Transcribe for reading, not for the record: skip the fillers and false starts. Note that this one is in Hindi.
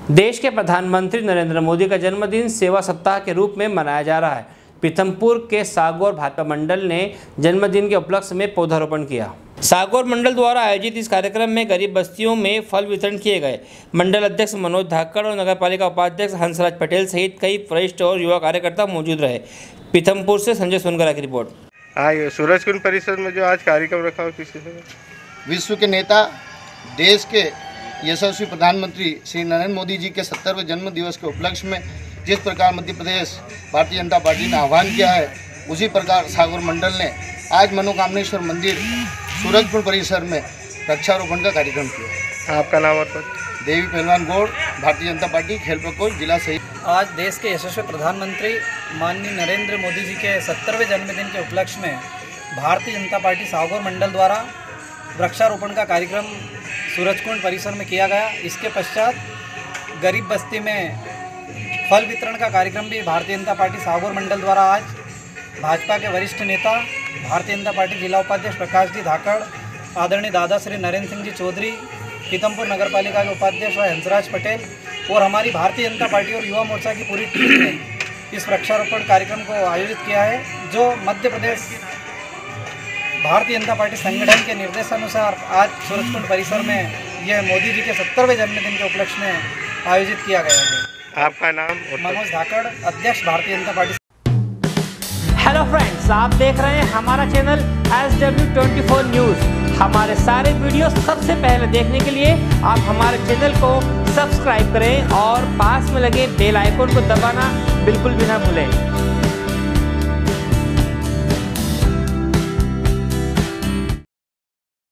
देश के प्रधानमंत्री नरेंद्र मोदी का जन्मदिन सेवा सप्ताह के रूप में मनाया जा रहा है। पीथमपुर के सागौर भाजपा मंडल ने जन्मदिन के उपलक्ष्य में पौधारोपण किया। सागौर मंडल द्वारा आयोजित इस कार्यक्रम में गरीब बस्तियों में फल वितरण किए गए। मंडल अध्यक्ष मनोज धाकड़ और नगरपालिका उपाध्यक्ष हंसराज पटेल सहित कई वरिष्ठ और युवा कार्यकर्ता मौजूद रहे। पीथमपुर से संजय सोनगरा की रिपोर्ट। सूरजकुंड परिसर में जो आज कार्यक्रम रखा हो किसी से विश्व के नेता, देश के यशस्वी प्रधानमंत्री श्री नरेंद्र मोदी जी के 70वें जन्म दिवस के उपलक्ष्य में जिस प्रकार मध्य प्रदेश भारतीय जनता पार्टी ने आह्वान किया है, उसी प्रकार सागौर मंडल ने आज मनोकामनेश्वर मंदिर सूरजकुंड परिसर में वृक्षारोपण का कार्यक्रम किया। आपका नाम और पद? देवी पहलवान गौड़, भारतीय जनता पार्टी, खेल प्रकोष्ठ, जिला शहीद। आज देश के यशस्वी प्रधानमंत्री माननीय नरेंद्र मोदी जी के 70वें जन्मदिन के उपलक्ष्य में भारतीय जनता पार्टी सागौर मंडल द्वारा वृक्षारोपण का कार्यक्रम सूरजकुंड परिसर में किया गया। इसके पश्चात गरीब बस्ती में फल वितरण का कार्यक्रम भी भारतीय जनता पार्टी सागौर मंडल द्वारा आज भाजपा के वरिष्ठ नेता, भारतीय जनता पार्टी जिला उपाध्यक्ष प्रकाश जी धाकड़, आदरणीय दादा श्री नरेंद्र सिंह जी चौधरी, पीथमपुर नगरपालिका के उपाध्यक्ष व हंसराज पटेल और हमारी भारतीय जनता पार्टी और युवा मोर्चा की पूरी टीम ने इस वृक्षारोपण कार्यक्रम को आयोजित किया है, जो मध्य प्रदेश भारतीय जनता पार्टी संगठन के निर्देशानुसार आज सूरजकुंड परिसर में यह मोदी जी के 70वें जन्मदिन के उपलक्ष्य में आयोजित किया गया है। आपका नाम? मनोज धाकड़, अध्यक्ष Bharatiya Janata party. Hello friends, आप देख रहे हैं हमारा चैनल SW24 न्यूज़। हमारे सारे वीडियो सबसे पहले देखने के लिए आप हमारे चैनल को सब्सक्राइब करें और पास में लगे बेल आइकन को दबाना बिल्कुल भी ना भूलें।